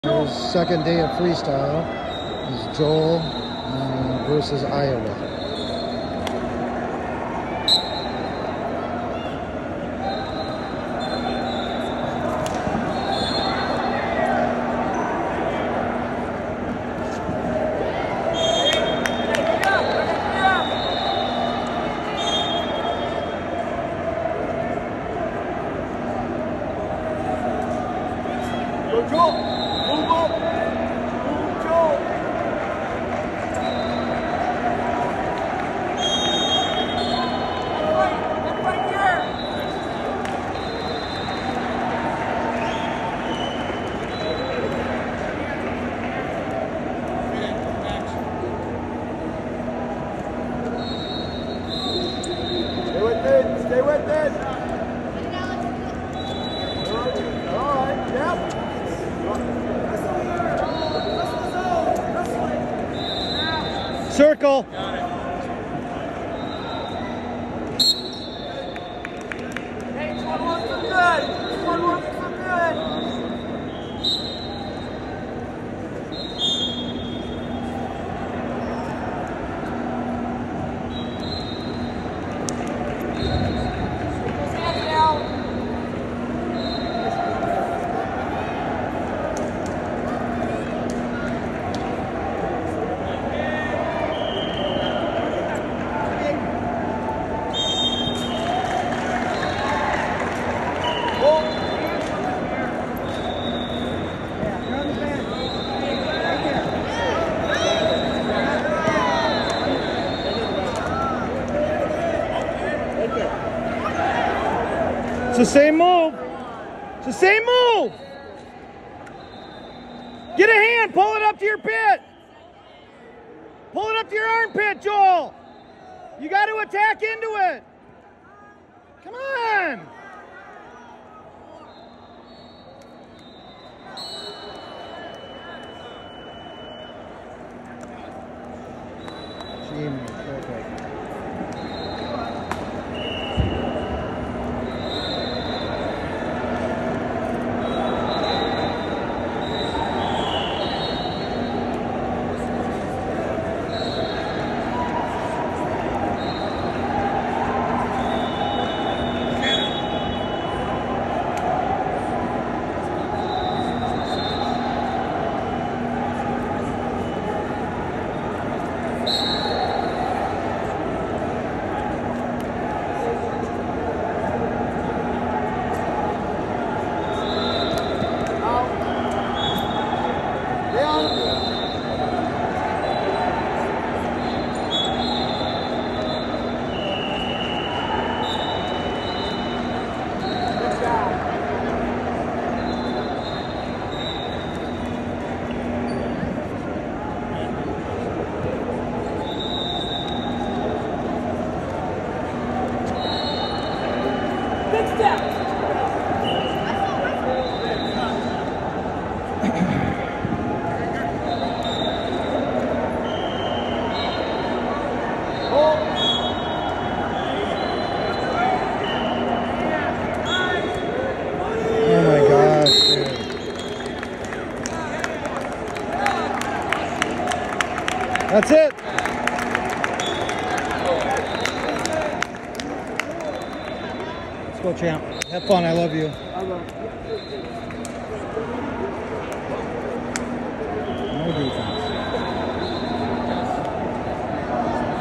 Here's second day of freestyle. Is Joel versus Iowa. Go, Joel! Move up! Move, Joel! Right here! Stay with it! Stay with it! All right, yep. Circle. Hey, 21 for good. 21 for good. Hands down. It's the same move. It's the same move. Get a hand. Pull it up to your pit. Pull it up to your armpit, Joel. You got to attack into it. Come on. Jimmy, perfect. That's it. Let's go, champ. Have fun. I love you.